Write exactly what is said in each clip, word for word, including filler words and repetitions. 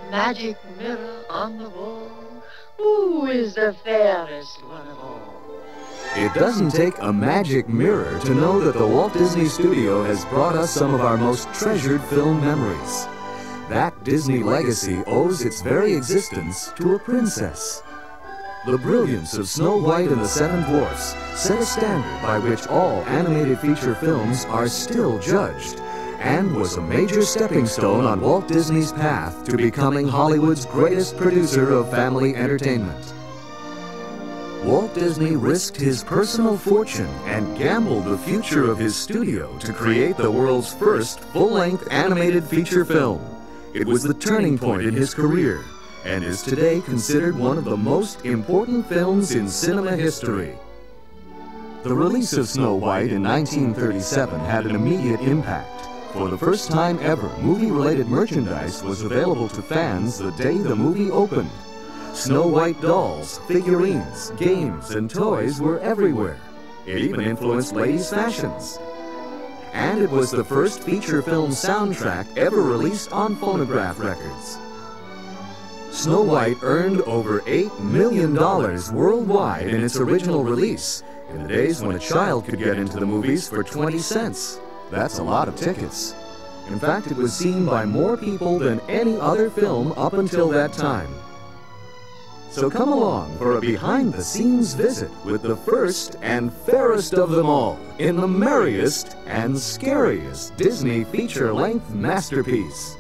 magic mirror on the wall, who is the fairest one of all? It doesn't take a magic mirror to know that the Walt Disney Studio has brought us some of our most treasured film memories. That Disney legacy owes its very existence to a princess. The brilliance of Snow White and the Seven Dwarfs set a standard by which all animated feature films are still judged, and was a major stepping stone on Walt Disney's path to becoming Hollywood's greatest producer of family entertainment. Walt Disney risked his personal fortune and gambled the future of his studio to create the world's first full-length animated feature film. It was the turning point in his career, and is today considered one of the most important films in cinema history. The release of Snow White in nineteen thirty-seven had an immediate impact. For the first time ever, movie-related merchandise was available to fans the day the movie opened. Snow White dolls, figurines, games, and toys were everywhere. It even influenced ladies' fashions. And it was the first feature film soundtrack ever released on phonograph records. Snow White earned over eight million dollars worldwide in its original release, in the days when a child could get into the movies for twenty cents. That's a lot of tickets. In fact, it was seen by more people than any other film up until that time. So come along for a behind-the-scenes visit with the first and fairest of them all in the merriest and scariest Disney feature-length masterpiece.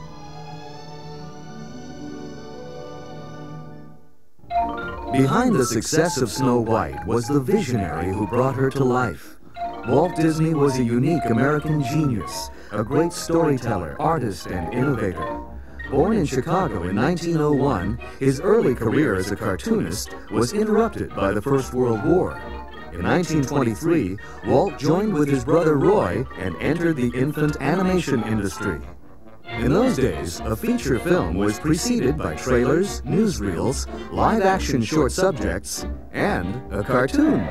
Behind the success of Snow White was the visionary who brought her to life. Walt Disney was a unique American genius, a great storyteller, artist, and innovator. Born in Chicago in nineteen oh one, his early career as a cartoonist was interrupted by the First World War. In nineteen twenty-three, Walt joined with his brother Roy and entered the infant animation industry. In those days, a feature film was preceded by trailers, newsreels, live-action short subjects, and a cartoon.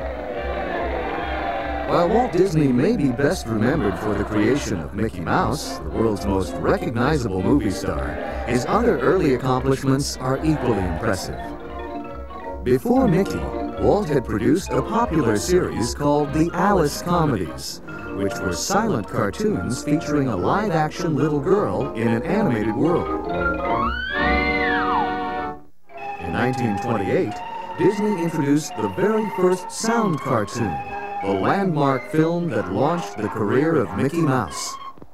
While Walt Disney may be best remembered for the creation of Mickey Mouse, the world's most recognizable movie star, his other early accomplishments are equally impressive. Before Mickey, Walt had produced a popular series called the Alice Comedies, which were silent cartoons featuring a live-action little girl in an animated world. In nineteen twenty-eight, Disney introduced the very first sound cartoon, the landmark film that launched the career of Mickey Mouse.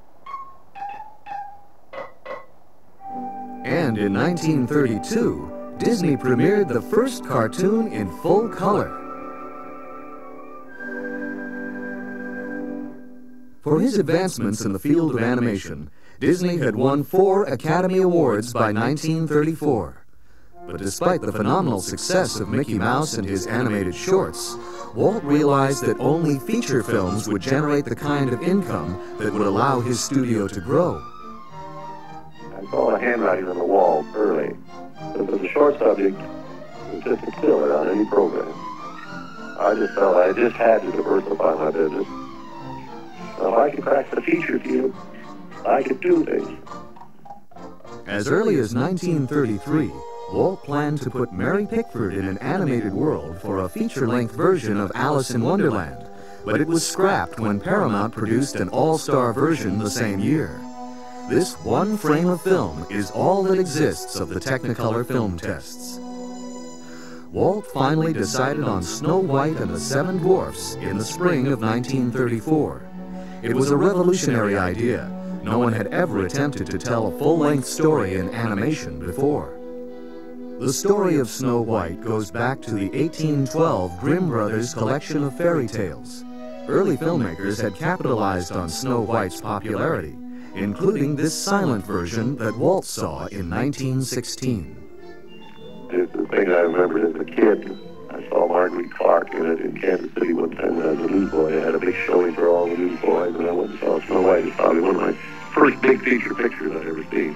And in nineteen thirty-two, Disney premiered the first cartoon in full color. For his advancements in the field of animation, Disney had won four Academy Awards by nineteen thirty-four. But despite the phenomenal success of Mickey Mouse and his animated shorts, Walt realized that only feature films would generate the kind of income that would allow his studio to grow. I saw the handwriting on the wall early. It was a short subject, it was just a killer on any program. I just felt I just had to diversify my business. So if I could crack the feature field, I could do things. As early as nineteen thirty-three, Walt planned to put Mary Pickford in an animated world for a feature-length version of Alice in Wonderland, but it was scrapped when Paramount produced an all-star version the same year. This one frame of film is all that exists of the Technicolor film tests. Walt finally decided on Snow White and the Seven Dwarfs in the spring of nineteen thirty-four. It was a revolutionary idea. No one had ever attempted to tell a full-length story in animation before. The story of Snow White goes back to the eighteen twelve Grimm Brothers collection of fairy tales. Early filmmakers had capitalized on Snow White's popularity, including this silent version that Walt saw in nineteen sixteen. The thing I remember as a kid, I saw Marguerite Clark in it in Kansas City one time as a newsboy. I had a big showing for all the newsboys, and I went and saw Snow White. It's probably one of my first big feature pictures I've ever seen.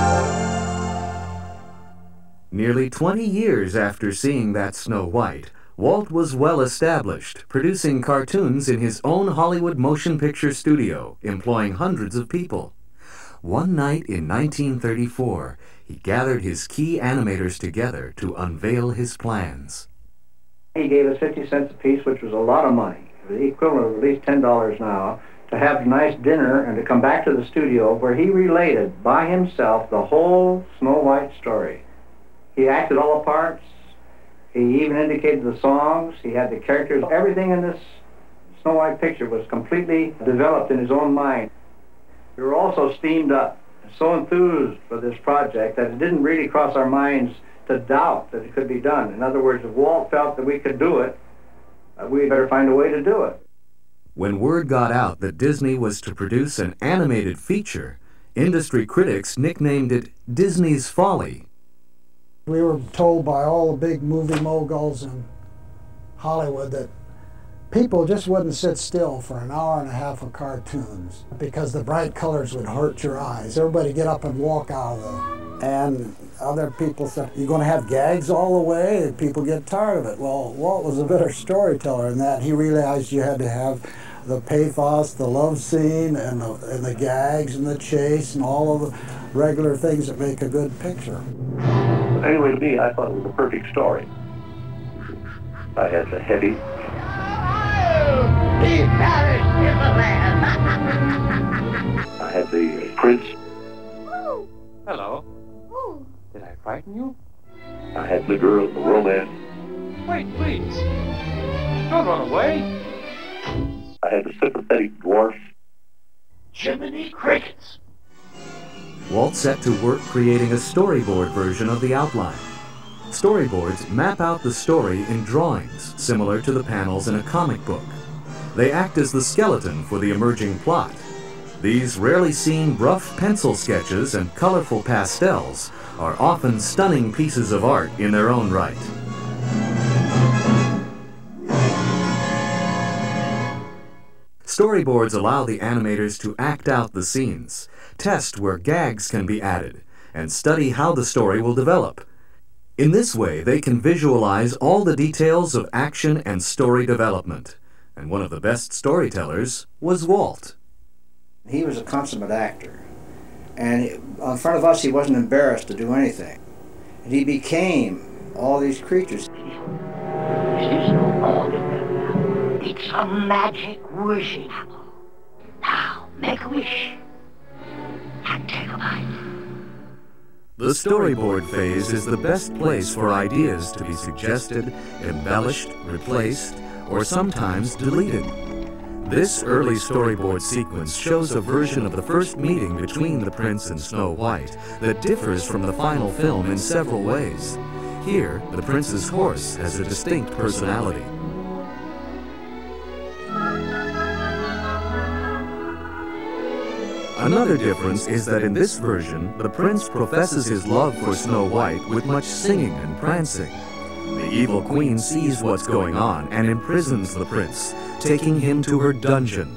Nearly twenty years after seeing that Snow White, Walt was well established, producing cartoons in his own Hollywood motion picture studio, employing hundreds of people. One night in nineteen thirty-four, he gathered his key animators together to unveil his plans. He gave us fifty cents apiece, which was a lot of money, the equivalent of at least ten dollars now, to have a nice dinner and to come back to the studio where he related by himself the whole Snow White story. He acted all the parts. He even indicated the songs. He had the characters. Everything in this Snow White picture was completely developed in his own mind. We were also steamed up, so enthused for this project that it didn't really cross our minds to doubt that it could be done. In other words, if Walt felt that we could do it, uh, we better find a way to do it. When word got out that Disney was to produce an animated feature, industry critics nicknamed it Disney's Folly. We were told by all the big movie moguls in Hollywood that people just wouldn't sit still for an hour and a half of cartoons because the bright colors would hurt your eyes. Everybody get up and walk out of them. And other people said, you're going to have gags all the way? And people get tired of it. Well, Walt was a better storyteller in that he realized you had to have the pathos, the love scene, and the, and the gags, and the chase, and all of the regular things that make a good picture. But anyway, to me, I thought it was a perfect story. I had the heavy... He perished in the land. I had the prince. Oh. Hello. Oh. Did I frighten you? I had the girl, the romance. Wait, please. Don't run away. I had the sympathetic dwarf. Jiminy Crickets. Walt set to work creating a storyboard version of the outline. Storyboards map out the story in drawings, similar to the panels in a comic book. They act as the skeleton for the emerging plot. These rarely seen rough pencil sketches and colorful pastels are often stunning pieces of art in their own right. Storyboards allow the animators to act out the scenes, test where gags can be added, and study how the story will develop. In this way, they can visualize all the details of action and story development. And one of the best storytellers was Walt. He was a consummate actor. And in front of us, he wasn't embarrassed to do anything. And he became all these creatures. This is no ordinary. It's a magic wishing apple. Now, make a wish and take a bite. The storyboard phase is the best place for ideas to be suggested, embellished, replaced, or sometimes deleted. This early storyboard sequence shows a version of the first meeting between the Prince and Snow White that differs from the final film in several ways. Here, the Prince's horse has a distinct personality. Another difference is that in this version, the Prince professes his love for Snow White with much singing and prancing. The evil queen sees what's going on and imprisons the prince, taking him to her dungeon.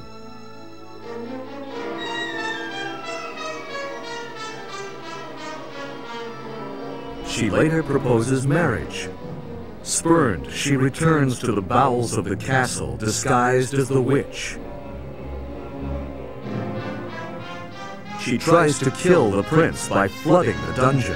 She later proposes marriage. Spurned, she returns to the bowels of the castle, disguised as the witch. She tries to kill the prince by flooding the dungeon.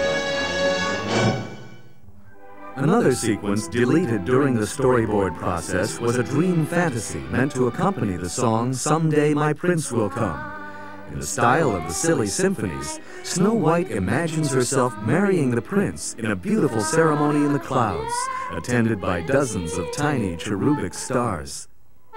Another sequence deleted during the storyboard process was a dream fantasy meant to accompany the song "Someday My Prince Will Come." In the style of the silly symphonies, Snow White imagines herself marrying the prince in a beautiful ceremony in the clouds, attended by dozens of tiny cherubic stars.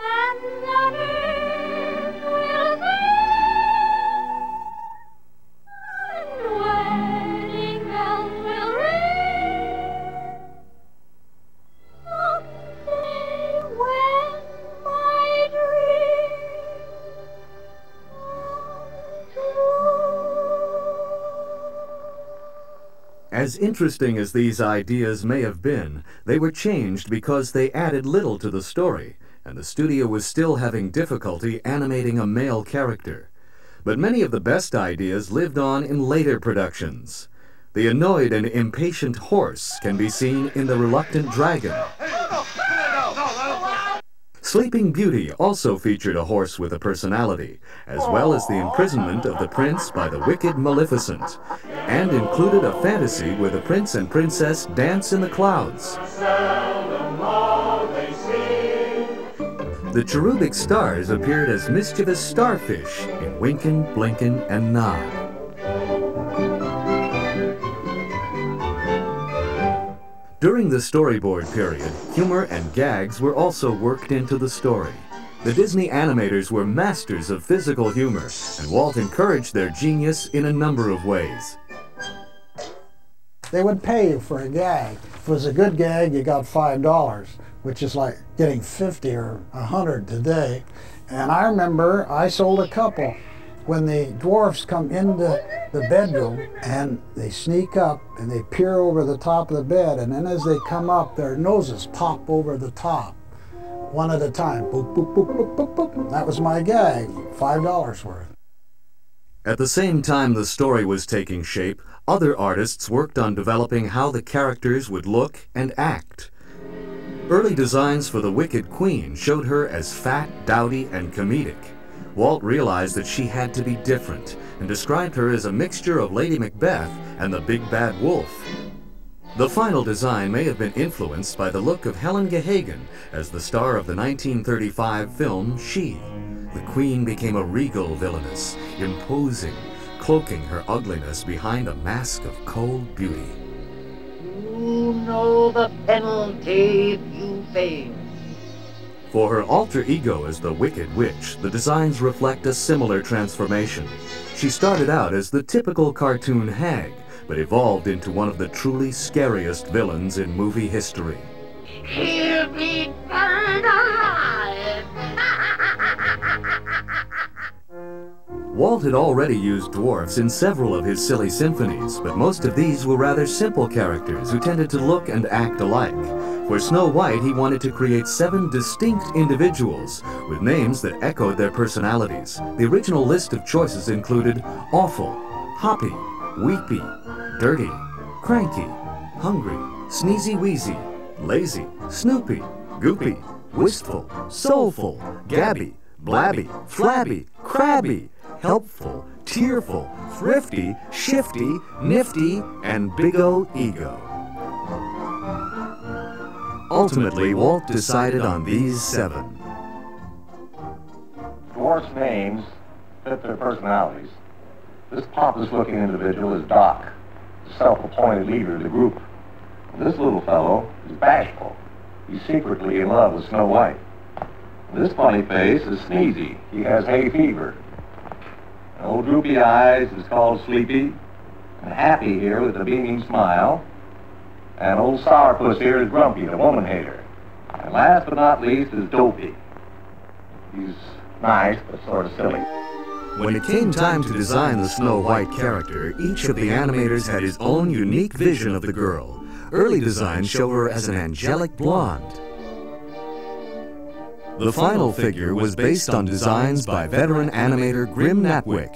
As interesting as these ideas may have been, they were changed because they added little to the story, and the studio was still having difficulty animating a male character. But many of the best ideas lived on in later productions. The annoyed and impatient horse can be seen in The Reluctant Dragon. Sleeping Beauty also featured a horse with a personality, as well as the imprisonment of the prince by the wicked Maleficent, and included a fantasy where the prince and princess dance in the clouds. The cherubic stars appeared as mischievous starfish in Winkin', Blinkin', and Nod. During the storyboard period, humor and gags were also worked into the story. The Disney animators were masters of physical humor, and Walt encouraged their genius in a number of ways. They would pay you for a gag. If it was a good gag, you got five dollars, which is like getting fifty or a hundred today. And I remember I sold a couple. When the dwarfs come into the bedroom and they sneak up and they peer over the top of the bed, and then as they come up, their noses pop over the top, one at a time. Boop, boop, boop, boop, boop, boop. That was my gag, five dollars worth. At the same time the story was taking shape, other artists worked on developing how the characters would look and act. Early designs for the Wicked Queen showed her as fat, dowdy, and comedic. Walt realized that she had to be different and described her as a mixture of Lady Macbeth and the Big Bad Wolf. The final design may have been influenced by the look of Helen Gahagan as the star of the nineteen thirty-five film She. The Queen became a regal villainess, imposing, cloaking her ugliness behind a mask of cold beauty. You know the penalty if you fail. For her alter ego as the Wicked Witch, the designs reflect a similar transformation. She started out as the typical cartoon hag, but evolved into one of the truly scariest villains in movie history. He'll be burned alive! Walt had already used dwarfs in several of his silly symphonies, but most of these were rather simple characters who tended to look and act alike. For Snow White, he wanted to create seven distinct individuals with names that echoed their personalities. The original list of choices included Awful, Hoppy, Weepy, Dirty, Cranky, Hungry, Sneezy Wheezy, Lazy, Snoopy, Goopy, Wistful, Soulful, Gabby, Blabby, Flabby, Crabby, Helpful, Tearful, Thrifty, Shifty, Nifty, and Big O Ego. Ultimately, Walt decided on these seven. Dwarfs' names fit their personalities. This pompous-looking individual is Doc, the self-appointed leader of the group. This little fellow is Bashful. He's secretly in love with Snow White. This funny face is Sneezy. He has hay fever. And old droopy eyes is called Sleepy. And Happy here with a beaming smile. And old Sourpuss here is Grumpy, the woman hater. And last but not least is Dopey. He's nice, but sort of silly. When it came time to design the Snow White character, each of the animators had his own unique vision of the girl. Early designs show her as an angelic blonde. The final figure was based on designs by veteran animator Grim Natwick.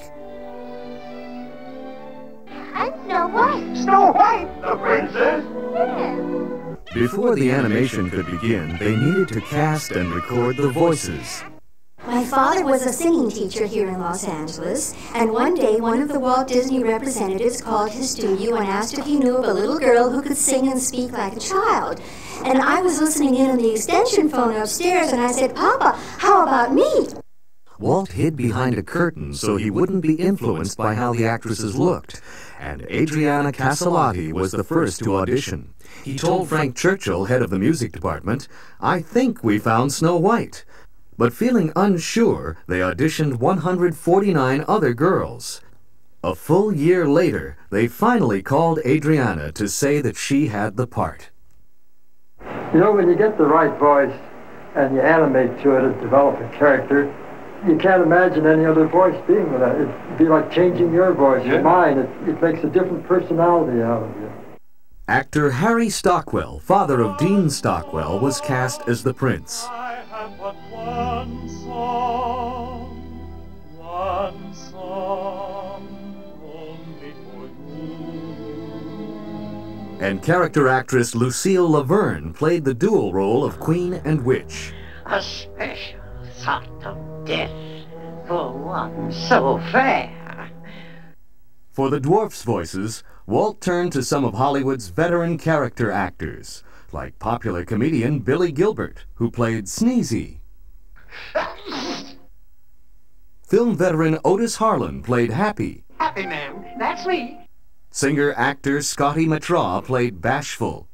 I'm Snow White. Snow White, the princess? Yes. Before the animation could begin, they needed to cast and record the voices. My father was a singing teacher here in Los Angeles, and one day one of the Walt Disney representatives called his studio and asked if he knew of a little girl who could sing and speak like a child. And I was listening in on the extension phone upstairs, and I said, "Papa, how about me?" Walt hid behind a curtain so he wouldn't be influenced by how the actresses looked, and Adriana Caselotti was the first to audition. He told Frank Churchill, head of the music department, "I think we found Snow White." But feeling unsure, they auditioned one hundred forty-nine other girls. A full year later, they finally called Adriana to say that she had the part. You know, when you get the right voice and you animate to it and develop a character, you can't imagine any other voice being with that. It'd be like changing your voice, Yeah. your mind. It, it makes a different personality out of you. Actor Harry Stockwell, father of Dean Stockwell, was cast as the prince. I have but one song, one song, only for you. And character actress Lucille Laverne played the dual role of Queen and Witch. A special sort of death for one so fair. For the dwarfs' voices, Walt turned to some of Hollywood's veteran character actors, like popular comedian Billy Gilbert, who played Sneezy. Film veteran Otis Harlan played Happy. Happy man, that's me. Singer-actor Scotty Matraw played Bashful.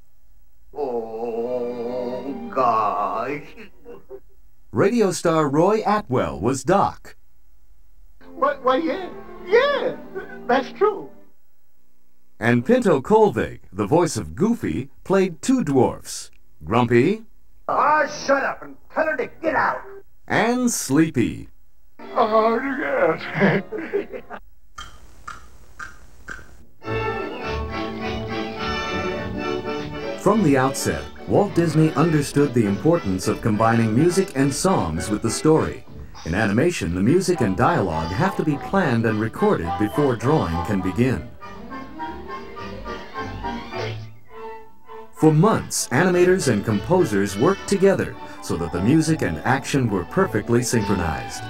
Oh, gosh. Radio star Roy Atwell was Doc. What, what, yeah, yeah, that's true. And Pinto Colvig, the voice of Goofy, played two dwarfs, Grumpy Oh, shut up and tell her to get out. and Sleepy. Oh, yes. From the outset, Walt Disney understood the importance of combining music and songs with the story. In animation, the music and dialogue have to be planned and recorded before drawing can begin. For months, animators and composers worked together so that the music and action were perfectly synchronized.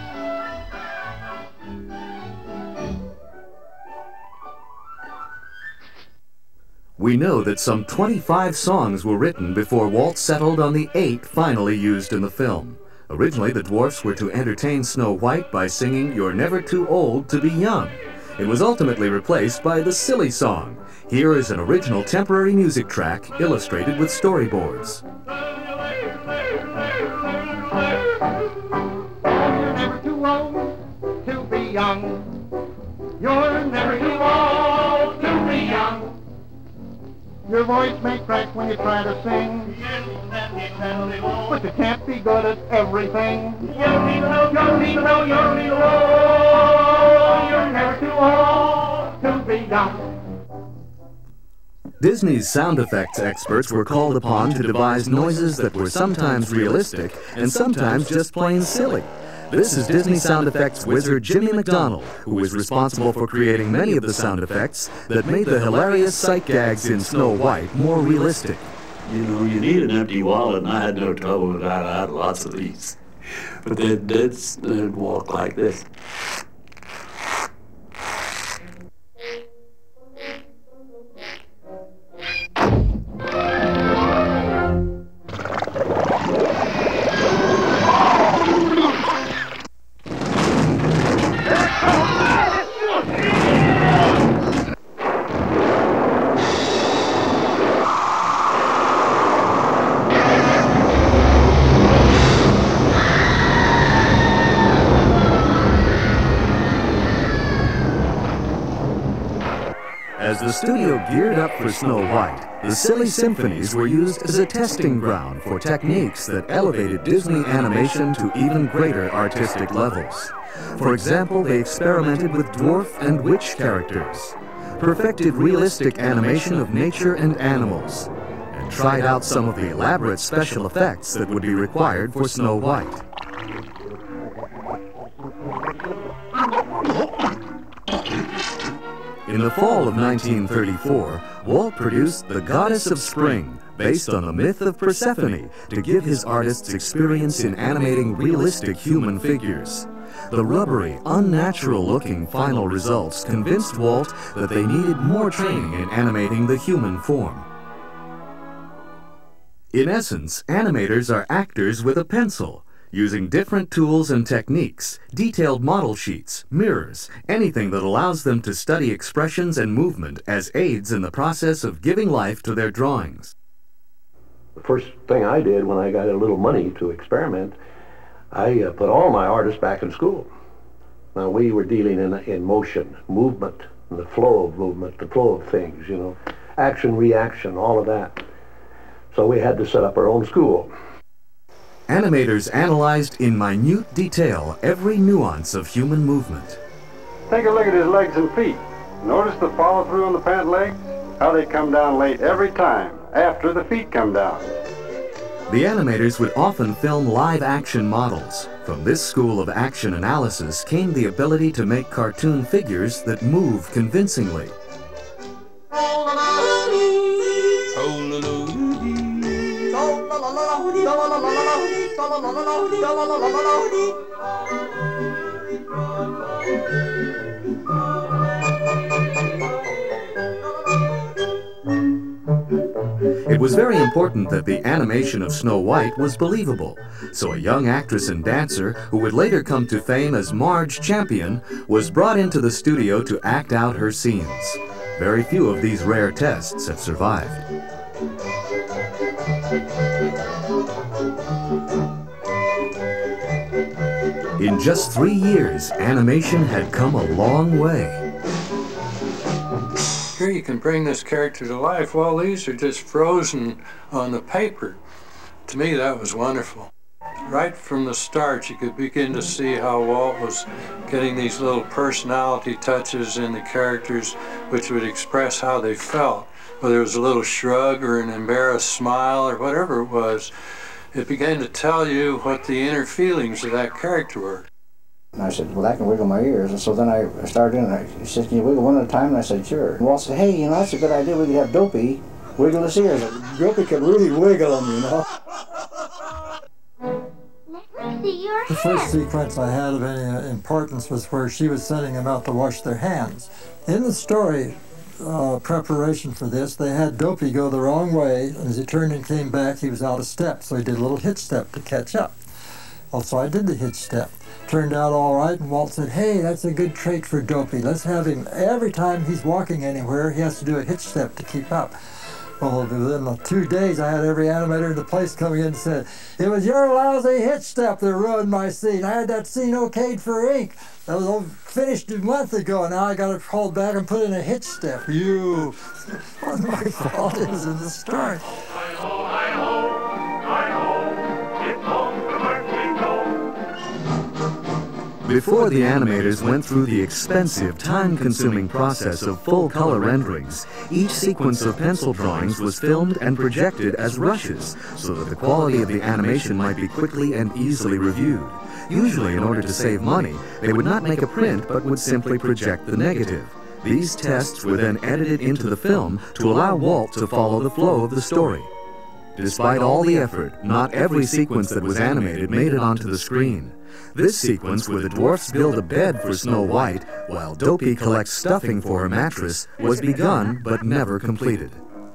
We know that some twenty-five songs were written before Walt settled on the eight finally used in the film. Originally, the dwarfs were to entertain Snow White by singing "You're Never Too Old to Be Young." It was ultimately replaced by the Silly Song. Here is an original temporary music track illustrated with storyboards. You're never too old to be young. You're never too old to be young. Your voice may crack when you try to sing, but you can't be good at everything. You need to know, you need to know, you need to know. You're never too old to be young. Disney's sound effects experts were called upon to devise noises that were sometimes realistic and sometimes just plain silly. This is Disney sound effects wizard Jimmy McDonald, who was responsible for creating many of the sound effects that made the hilarious sight gags in Snow White more realistic. You know, you need an empty wallet, and I had no trouble with that. I had lots of these. But they'd, they'd, they'd walk like this. As the studio geared up for Snow White, the Silly Symphonies were used as a testing ground for techniques that elevated Disney animation to even greater artistic levels. For example, they experimented with dwarf and witch characters, perfected realistic animation of nature and animals, and tried out some of the elaborate special effects that would be required for Snow White. In the fall of nineteen thirty-four, Walt produced The Goddess of Spring, based on the myth of Persephone, to give his artists experience in animating realistic human figures. The rubbery, unnatural-looking final results convinced Walt that they needed more training in animating the human form. In essence, animators are actors with a pencil, using different tools and techniques, detailed model sheets, mirrors, anything that allows them to study expressions and movement as aids in the process of giving life to their drawings. The first thing I did when I got a little money to experiment, I uh, put all my artists back in school. Now, we were dealing in, in motion, movement, and the flow of movement, the flow of things, you know, action, reaction, all of that. So we had to set up our own school. Animators analyzed in minute detail every nuance of human movement. Take a look at his legs and feet. Notice the follow through on the pant legs? How they come down late every time, after the feet come down. The animators would often film live-action models. From this school of action analysis came the ability to make cartoon figures that move convincingly. It was very important that the animation of Snow White was believable, so a young actress and dancer, who would later come to fame as Marge Champion, was brought into the studio to act out her scenes. Very few of these rare tests have survived. In just three years, animation had come a long way. Here you can bring this character to life. Well, these are just frozen on the paper. To me, that was wonderful. Right from the start, you could begin to see how Walt was getting these little personality touches in the characters which would express how they felt. Whether it was a little shrug or an embarrassed smile or whatever it was, it began to tell you what the inner feelings of that character were. And I said, well, I can wiggle my ears. And so then I started in, and he said, can you wiggle one at a time? And I said, sure. And Walt said, hey, you know, that's a good idea. We could have Dopey wiggle his ears. Dopey could really wiggle them, you know. Let me see your The first sequence I had of any uh, importance was where she was sending them out to wash their hands. In the story uh, preparation for this, they had Dopey go the wrong way, and as he turned and came back, he was out of step, so he did a little hitch step to catch up. Also, I did the hitch step. Turned out all right, and Walt said, hey, that's a good trait for Dopey. Let's have him, every time he's walking anywhere, he has to do a hitch step to keep up. Well, within the two days, I had every animator in the place coming in and said, it was your lousy hitch step that ruined my scene. I had that scene okayed for ink. That was all finished a month ago, and now I got it called back and put in a hitch step. You. What my fault is in the story. Before the animators went through the expensive, time-consuming process of full-color renderings, each sequence of pencil drawings was filmed and projected as rushes so that the quality of the animation might be quickly and easily reviewed. Usually, in order to save money, they would not make a print but would simply project the negative. These tests were then edited into the film to allow Walt to follow the flow of the story. Despite all the effort, not every sequence that was animated made it onto the screen. This sequence, where the dwarfs build a bed for Snow White while Dopey collects stuffing for her mattress, was begun but never completed.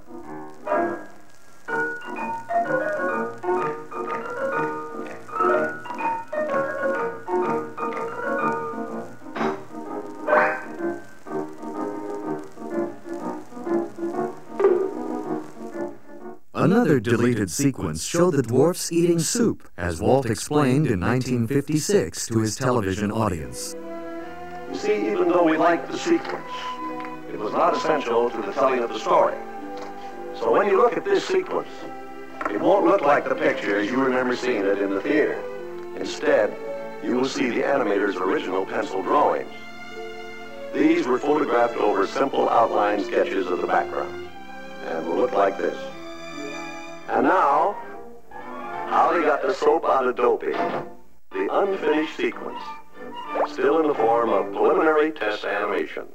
Another deleted sequence showed the dwarfs eating soup, as Walt explained in nineteen fifty-six to his television audience. You see, even though we liked the sequence, it was not essential to the telling of the story. So when you look at this sequence, it won't look like the picture as you remember seeing it in the theater. Instead, you will see the animator's original pencil drawings. These were photographed over simple outline sketches of the background, and will look like this. And now, how they got the soap out of Dopey, the unfinished sequence, still in the form of preliminary test animation.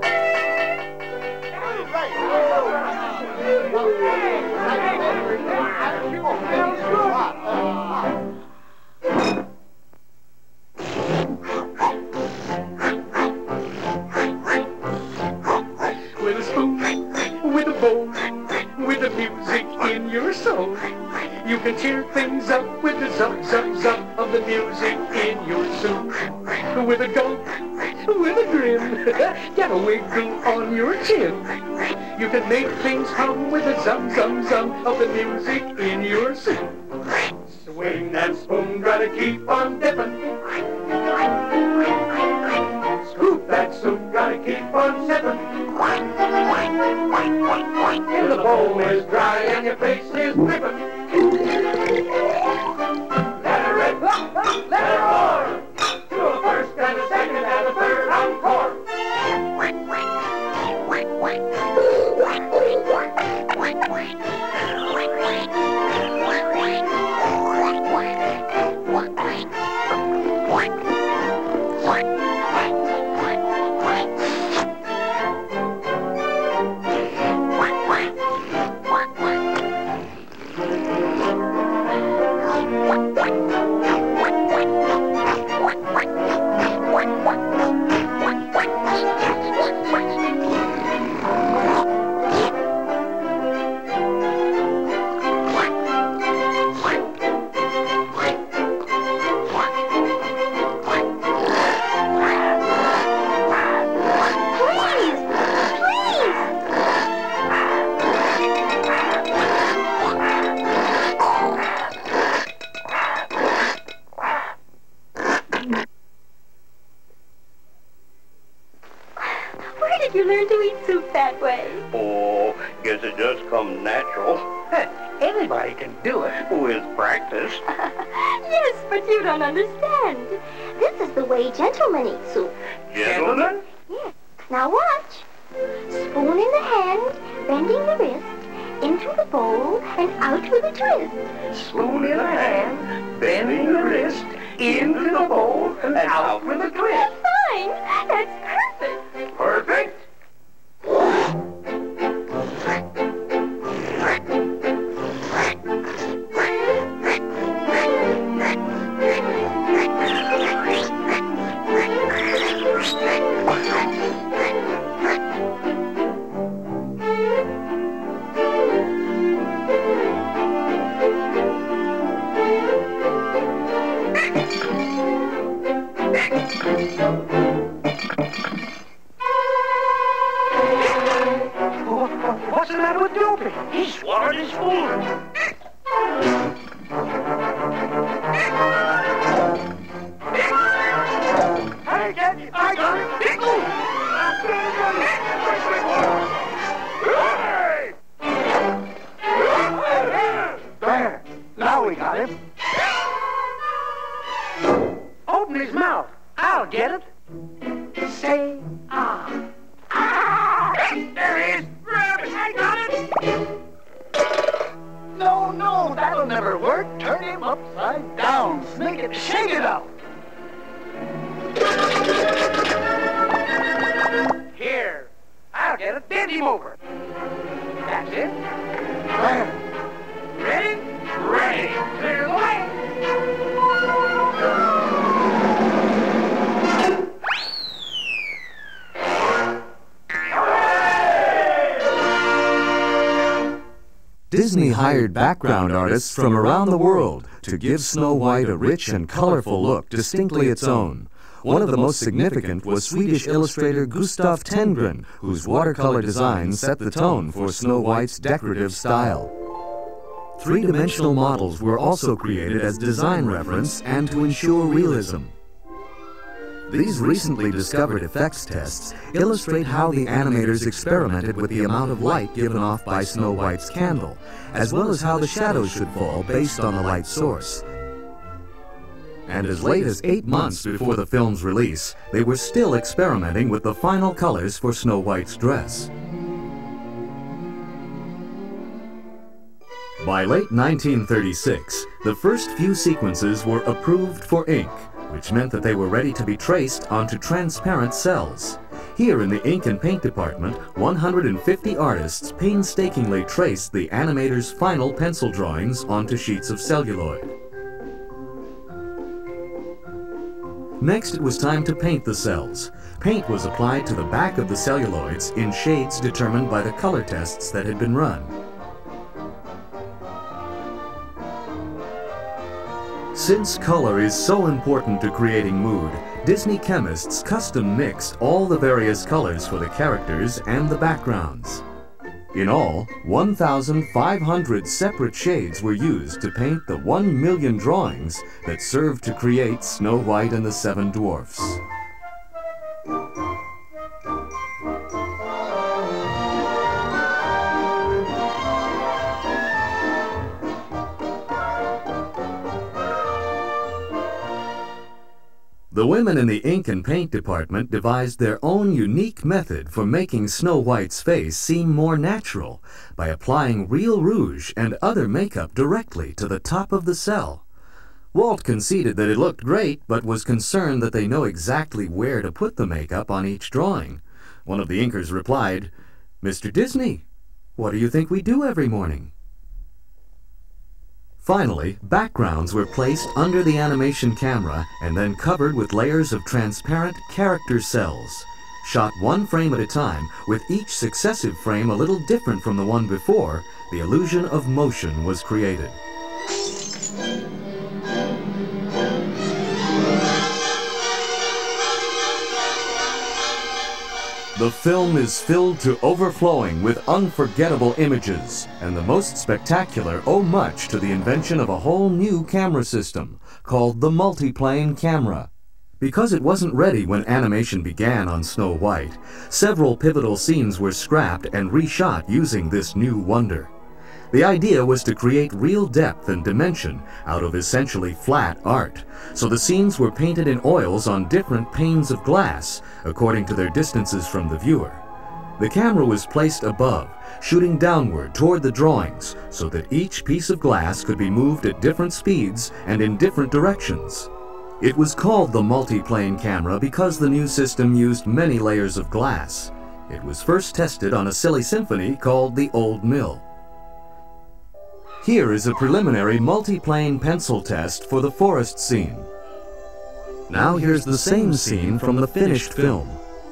With a spoon, with a bowl, with the music in your soul, you can cheer things up with the zup, zup, zup of the music in your soup. With a gulp, with a grin, get a wiggle on your chin. You can make things hum with the zum, zum, zum of the music in your soup. Swing that spoon, gotta keep on dipping. Scoop that soup, gotta keep on sipping. Till the bowl is dry and your face is dripping. Let her rip, let her roar. To a first and a second and a third encore. you learn to eat soup that way? Oh, guess it just comes natural. Anybody can do it. With practice. Yes, but you don't understand. This is the way gentlemen eat soup. Gentlemen? Yes. Now watch. Spoon in the hand, bending the wrist, into the bowl, and out with a twist. Spoon in the hand, bending the wrist, into the bowl, and out with a twist. That's fine. That's perfect. Perfect? What's the matter with Dopey? He swallowed his spoon. Hey, Daddy, I got it. Pickle! There. Now we got him. Open his mouth. I'll get it. Say ah. Ah! There he is. Grab it. I got it. No, no, that'll never work. Turn him upside down. Make it, shake it out. Here. I'll get it. Bend him over. That's it. There. Ready? Ready. Clear the way. Disney hired background artists from around the world to give Snow White a rich and colorful look distinctly its own. One of the most significant was Swedish illustrator Gustav Tenggren, whose watercolor designs set the tone for Snow White's decorative style. Three-dimensional models were also created as design reference and to ensure realism. These recently discovered effects tests illustrate how the animators experimented with the amount of light given off by Snow White's candle, as well as how the shadows should fall based on the light source. And as late as eight months before the film's release, they were still experimenting with the final colors for Snow White's dress. By late nineteen thirty-six, the first few sequences were approved for ink, which meant that they were ready to be traced onto transparent cells. Here in the ink and paint department, one hundred fifty artists painstakingly traced the animator's final pencil drawings onto sheets of celluloid. Next, it was time to paint the cells. Paint was applied to the back of the celluloids in shades determined by the color tests that had been run. Since color is so important to creating mood, Disney chemists custom mixed all the various colors for the characters and the backgrounds. In all, one thousand five hundred separate shades were used to paint the one million drawings that served to create Snow White and the Seven Dwarfs. The women in the ink and paint department devised their own unique method for making Snow White's face seem more natural by applying real rouge and other makeup directly to the top of the cell. Walt conceded that it looked great, but was concerned that they know exactly where to put the makeup on each drawing. One of the inkers replied, "Mister Disney, what do you think we do every morning?" Finally, backgrounds were placed under the animation camera and then covered with layers of transparent character cells. Shot one frame at a time, with each successive frame a little different from the one before, the illusion of motion was created. The film is filled to overflowing with unforgettable images, and the most spectacular owe much to the invention of a whole new camera system called the multiplane camera. Because it wasn't ready when animation began on Snow White, several pivotal scenes were scrapped and reshot using this new wonder. The idea was to create real depth and dimension out of essentially flat art, so the scenes were painted in oils on different panes of glass, according to their distances from the viewer. The camera was placed above, shooting downward toward the drawings, so that each piece of glass could be moved at different speeds and in different directions. It was called the multi-plane camera because the new system used many layers of glass. It was first tested on a silly symphony called the Old Mill. Here is a preliminary multi-plane pencil test for the forest scene. Now here's the same scene from the finished film.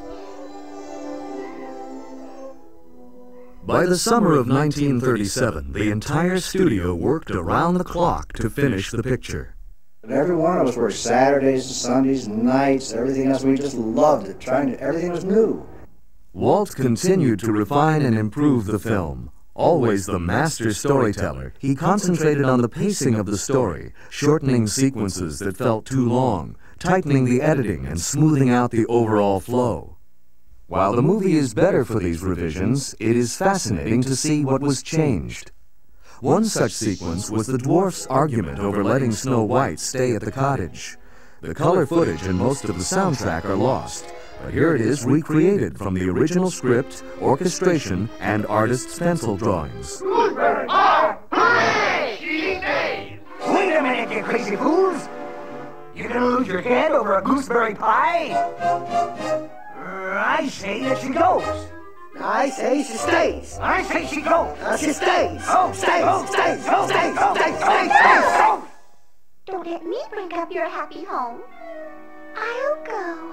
By the summer of nineteen thirty-seven, the entire studio worked around the clock to finish the picture. And every one of us worked Saturdays and Sundays and nights, everything else. We just loved it, trying to, everything was new. Walt continued to refine and improve the film. Always the master storyteller, he concentrated on the pacing of the story, shortening sequences that felt too long, tightening the editing and smoothing out the overall flow. While the movie is better for these revisions, it is fascinating to see what was changed. One such sequence was the dwarfs' argument over letting Snow White stay at the cottage. The color footage and most of the soundtrack are lost, but here it is recreated from the original script, orchestration, and artists' pencil drawings. Gooseberry pie! Hooray! Cheating days! Wait a minute, you crazy fools! You're gonna lose your head over a gooseberry pie? Uh, I say that she goes. I say she stays. I say she goes. Uh, she stays. Oh, stays, oh, stays, oh, stays, oh, stays, oh, stays, oh, stays. Don't let me break up your happy home. I'll go.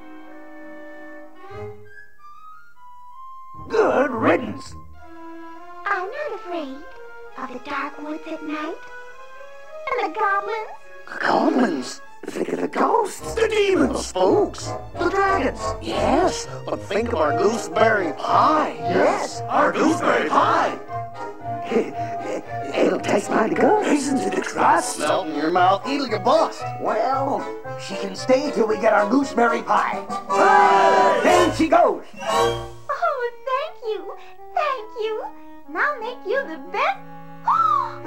Good riddance. I'm not afraid of the dark woods at night. And the goblins. The goblins? Think of the ghosts. The demons. The spooks. The dragons. Yes, but think of our gooseberry pie. Yes, our gooseberry pie. It'll taste mighty good. Isn't it a crust? Melt in your mouth, it'll get bust. Well, she can stay till we get our gooseberry pie. Ah, then she goes. Oh, thank you. Thank you. And I'll make you the best. Oh!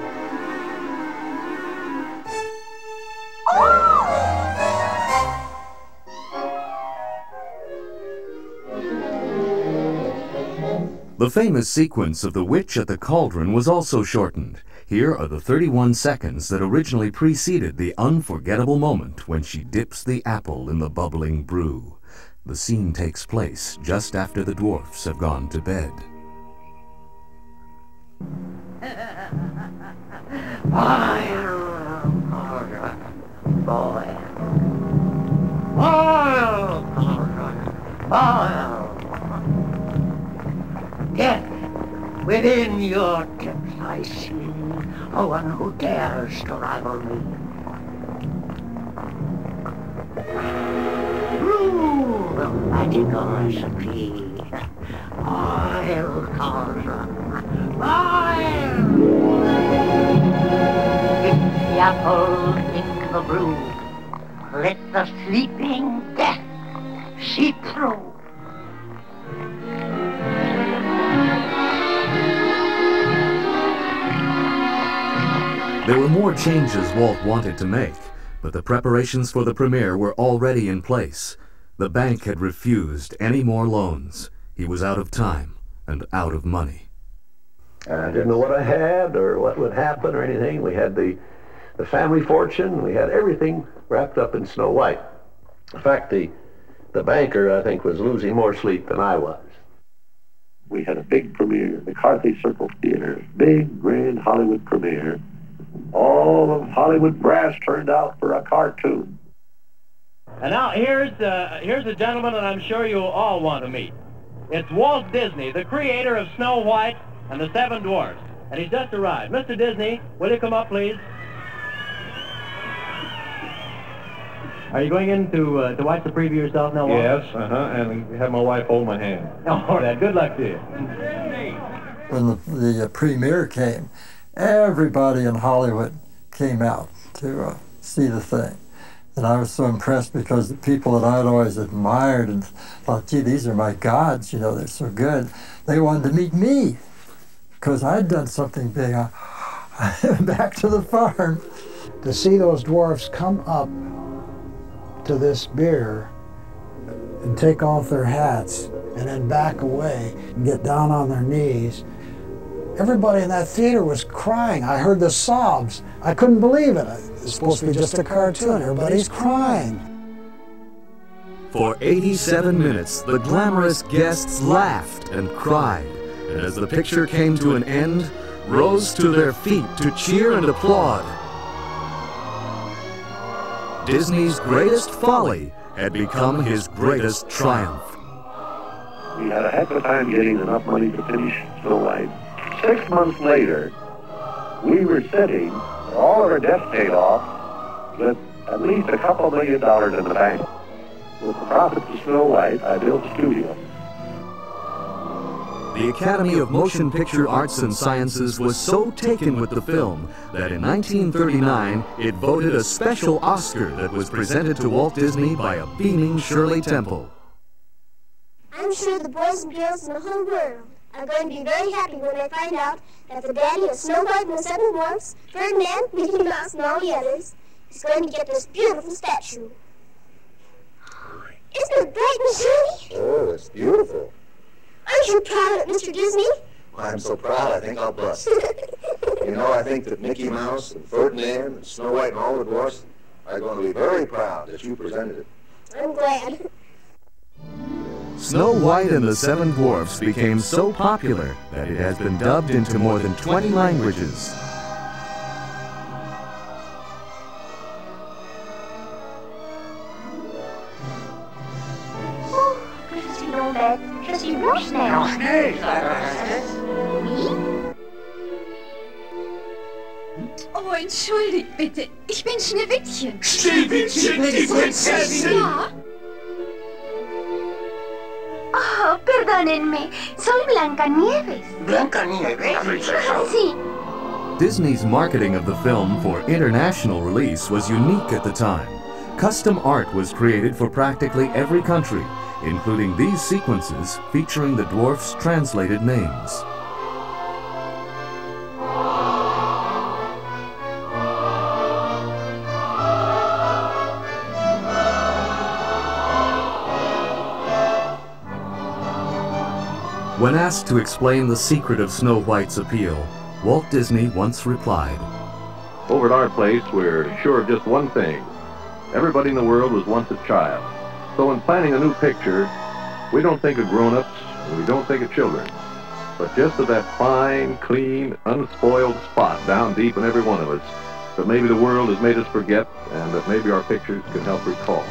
The famous sequence of the witch at the cauldron was also shortened. Here are the thirty-one seconds that originally preceded the unforgettable moment when she dips the apple in the bubbling brew. The scene takes place just after the dwarfs have gone to bed. Boil. Boil. Boil. Death within your depths I see, a one who dares to rival me. Brew the magical recipe. Boil, cauldron. Boil. Dip the apple in the brew. Let the sleeping death seep through. There were more changes Walt wanted to make, but the preparations for the premiere were already in place. The bank had refused any more loans. He was out of time and out of money. I didn't know what I had or what would happen or anything. We had the, the family fortune. We had everything wrapped up in Snow White. In fact, the, the banker, I think, was losing more sleep than I was. We had a big premiere, the Carthy Circle Theater, big, grand Hollywood premiere. All of Hollywood brass turned out for a cartoon. And now here's, uh, here's a gentleman that I'm sure you'll all want to meet. It's Walt Disney, the creator of Snow White and the Seven Dwarfs. And he's just arrived. Mister Disney, will you come up, please? Are you going in to, uh, to watch the preview yourself now, Walt? Yes, uh-huh, and have my wife hold my hand. All right, good luck to you. When the, the uh, premiere came, everybody in Hollywood came out to uh, see the thing. And I was so impressed because the people that I'd always admired and thought, gee, these are my gods, you know, they're so good. They wanted to meet me because I'd done something big. I, back to the farm. To see those dwarfs come up to this beer and take off their hats and then back away and get down on their knees. Everybody in that theater was crying. I heard the sobs. I couldn't believe it. It's supposed to be just a cartoon. Everybody's crying. For eighty-seven minutes, the glamorous guests laughed and cried, and as the picture came to an end, rose to their feet to cheer and applaud. Disney's greatest folly had become his greatest triumph. We had a heck of a time getting enough money to finish Snow White. Six months later, we were sitting, with all of our debts paid off, with at least a couple million dollars in the bank. With the profits of Snow White, I built a studio. The Academy of Motion Picture Arts and Sciences was so taken with the film that in nineteen thirty-nine it voted a special Oscar that was presented to Walt Disney by a beaming Shirley Temple. I'm sure the boys and girls in the whole world are going to be very happy when they find out that the daddy of Snow White and the Seven Dwarfs, Ferdinand, Mickey Mouse, and all the others, is going to get this beautiful statue. Isn't it bright and shiny? Oh, it's beautiful. Aren't you proud of it, Mister Disney? Well, I'm so proud, I think I'll bust. You know, I think that Mickey Mouse and Ferdinand and Snow White and all the dwarfs are going to be very proud that you presented it. I'm glad. Snow White and the Seven Dwarfs became so popular that it has been dubbed into more than twenty languages. Je suis Blanche-Neige. Blanche-Neige. Oh, entschuldigt bitte. Ich bin Schneewittchen. Schneewittchen, die Prinzessin. Ja. Oh, perdónenme. Soy Blancanieves. Blancanieves. Sí. Disney's marketing of the film for international release was unique at the time. Custom art was created for practically every country, including these sequences featuring the dwarfs' translated names. When asked to explain the secret of Snow White's appeal, Walt Disney once replied, "Over at our place, we're sure of just one thing. Everybody in the world was once a child. So when planning a new picture, we don't think of grown-ups and we don't think of children, but just of that fine, clean, unspoiled spot down deep in every one of us that maybe the world has made us forget and that maybe our pictures can help recall."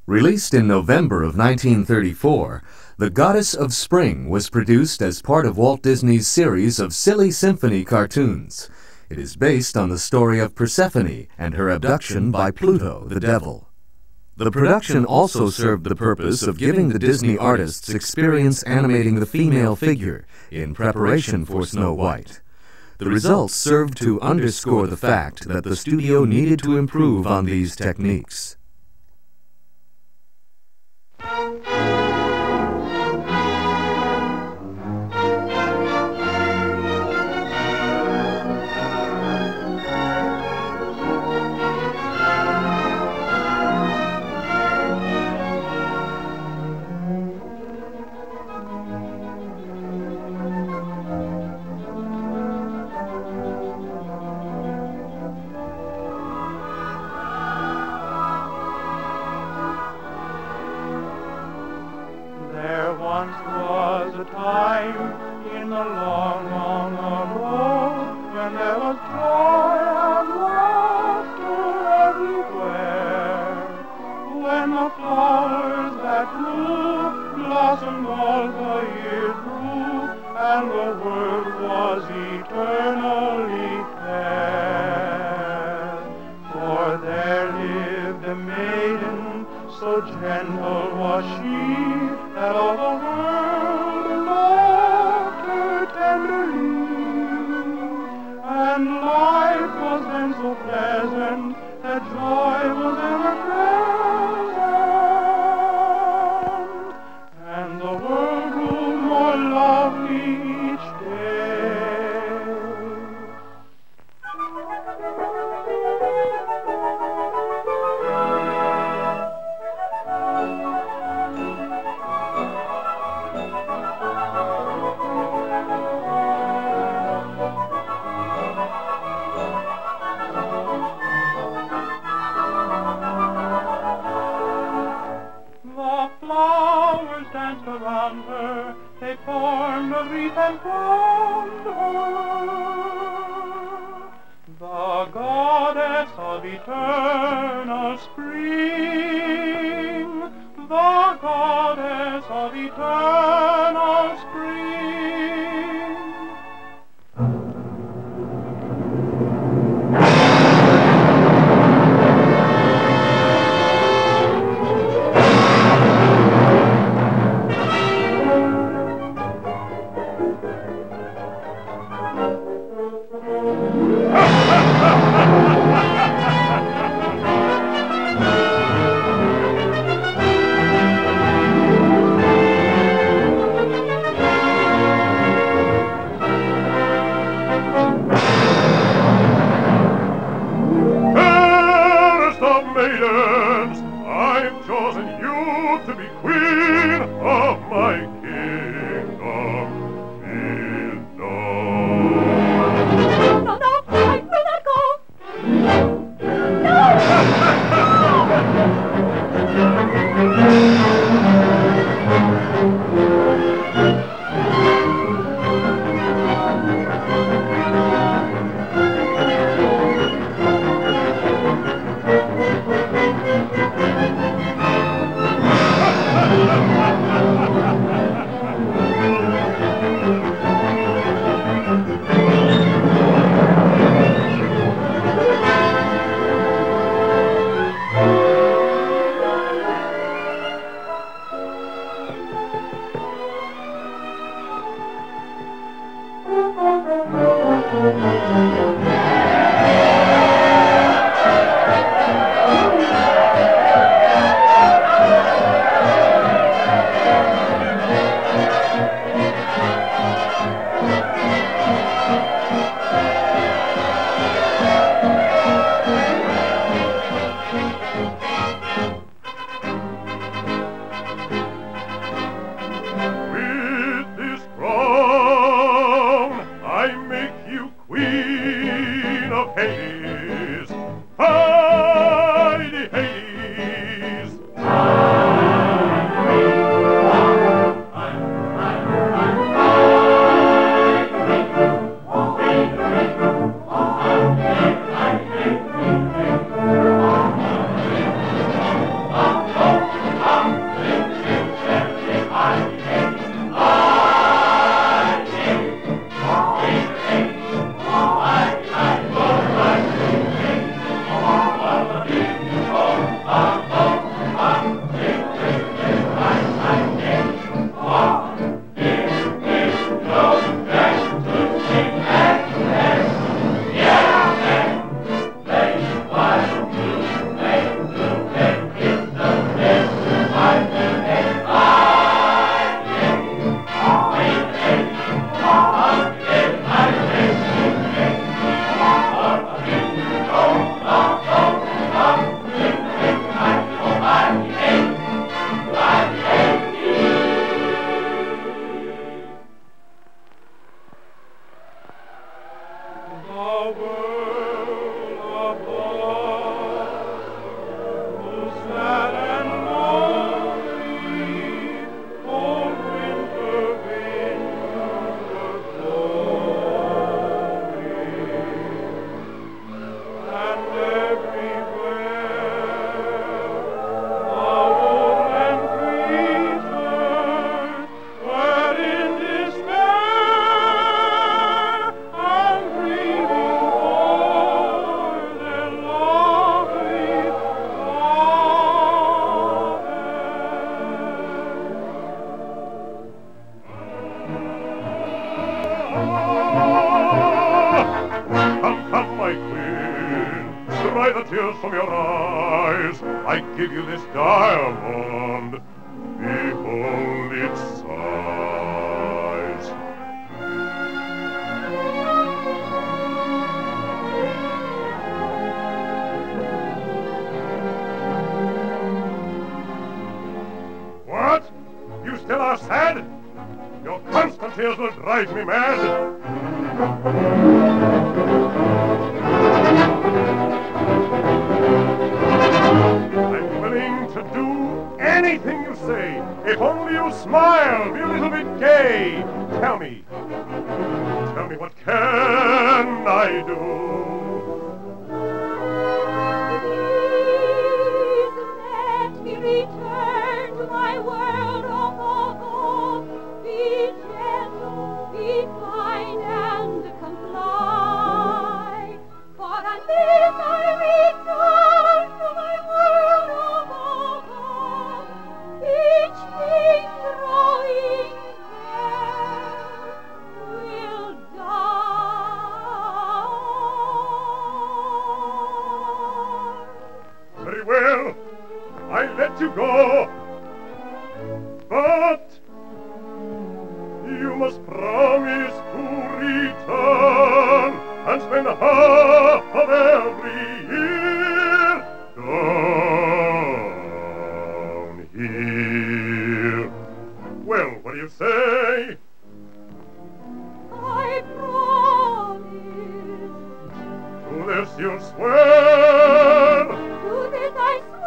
Released in November of nineteen thirty-four, The Goddess of Spring was produced as part of Walt Disney's series of silly symphony cartoons. It is based on the story of Persephone and her abduction by Pluto, the devil. The production also served the purpose of giving the Disney artists experience animating the female figure in preparation for Snow White. The results served to underscore the fact that the studio needed to improve on these techniques. I give you this diamond. Behold its size. What? You still are sad? Your constant tears will drive me mad. I'm willing to do anything you say, if only you smile, be a little bit gay. Tell me, tell me, what can I do? Please let me return to my world of awe. Be gentle, be kind, and comply. For unless I return to my world of awe, each thing growing there will die. Very well, I let you go, but you must promise to return and spend half of every year down here. Well, what do you say? I promise. To this you swear. To this I swear.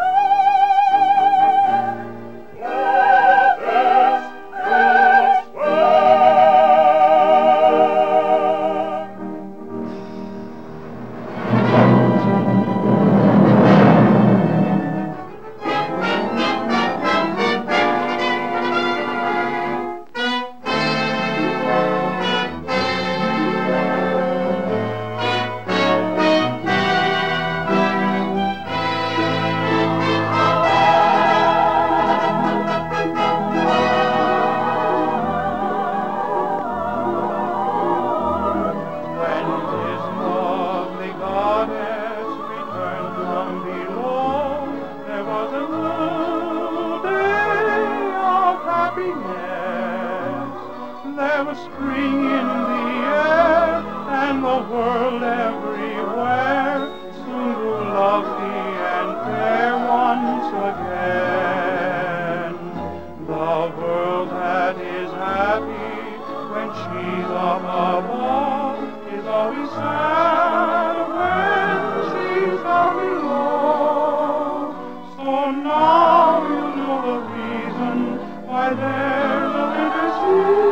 There was spring in the air, and the world everywhere soon grew lovely and fair once again. The world that is happy when she's up above is always sad when she's down below. So now you know the reason why there's a winter season.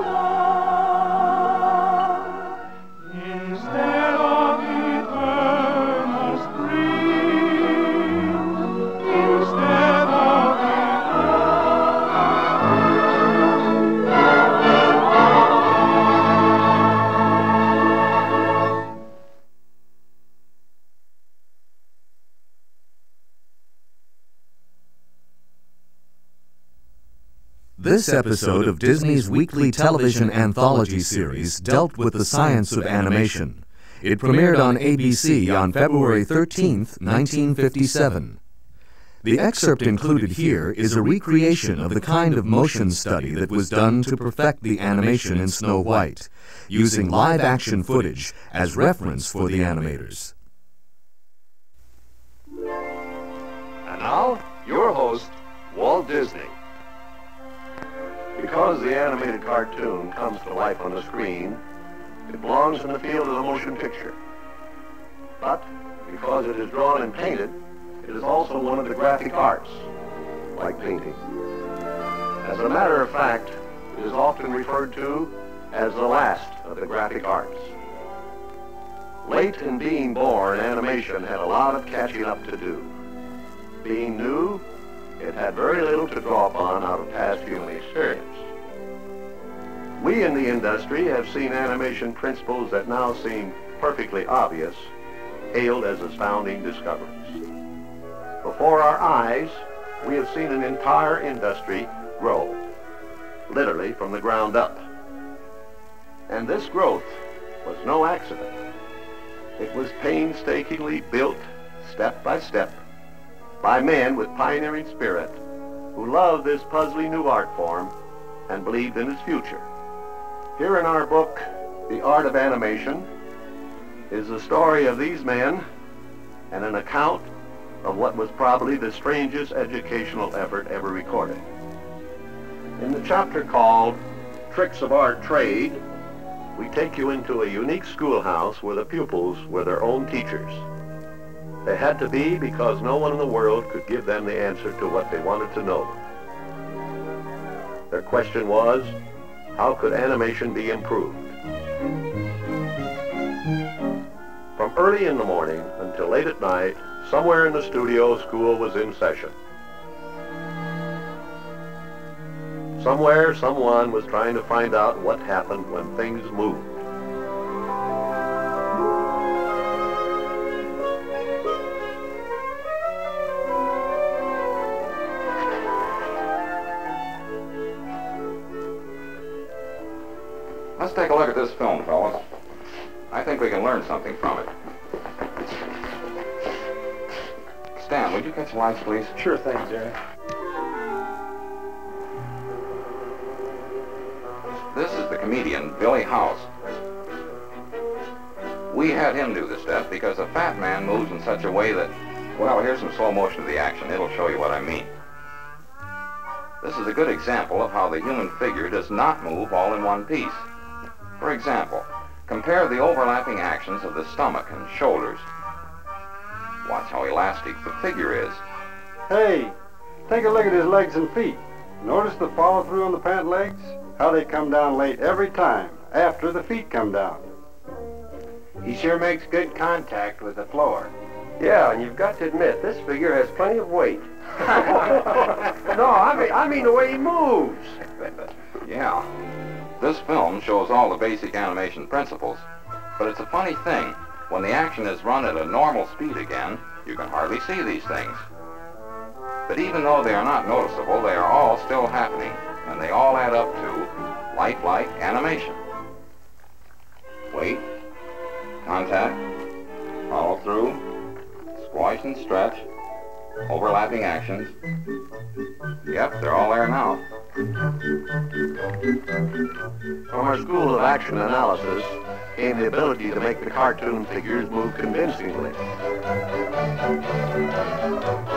Instead of eternal spring, instead of This episode of Disney's weekly television anthology series dealt with the science of animation. It premiered on A B C on February thirteenth, nineteen fifty-seven. The excerpt included here is a recreation of the kind of motion study that was done to perfect the animation in Snow White, using live-action footage as reference for the animators. And now, your host, Walt Disney. Because the animated cartoon comes to life on the screen, it belongs in the field of the motion picture. But because it is drawn and painted, it is also one of the graphic arts, like painting. As a matter of fact, it is often referred to as the last of the graphic arts. Late in being born, animation had a lot of catching up to do. Being new, it had very little to draw upon out of past human experience. We in the industry have seen animation principles that now seem perfectly obvious, hailed as astounding discoveries. Before our eyes, we have seen an entire industry grow, literally from the ground up. And this growth was no accident. It was painstakingly built, step by step, by men with pioneering spirit who loved this puzzling new art form and believed in its future. Here in our book, The Art of Animation, is the story of these men and an account of what was probably the strangest educational effort ever recorded. In the chapter called Tricks of Our Trade, we take you into a unique schoolhouse where the pupils were their own teachers. They had to be because no one in the world could give them the answer to what they wanted to know. Their question was, how could animation be improved? From early in the morning until late at night, somewhere in the studio, school was in session. Somewhere, someone was trying to find out what happened when things moved. Let's take a look at this film, fellas. I think we can learn something from it. Stan, would you catch the lights, please? Sure thing, Jerry. This is the comedian, Billy House. We had him do the stuff because a fat man moves in such a way that, well, here's some slow motion of the action. It'll show you what I mean. This is a good example of how the human figure does not move all in one piece. For example, compare the overlapping actions of the stomach and shoulders. Watch how elastic the figure is. Hey, take a look at his legs and feet. Notice the follow-through on the pant legs? How they come down late every time, after the feet come down. He sure makes good contact with the floor. Yeah, and you've got to admit, this figure has plenty of weight. No, I mean, I mean the way he moves. Yeah. This film shows all the basic animation principles, but it's a funny thing. When the action is run at a normal speed again, you can hardly see these things. But even though they are not noticeable, they are all still happening, and they all add up to lifelike animation. Wait, contact, follow through, squash and stretch, overlapping actions. Yep, they're all there now. From our school of action analysis came the ability to make the cartoon figures move convincingly.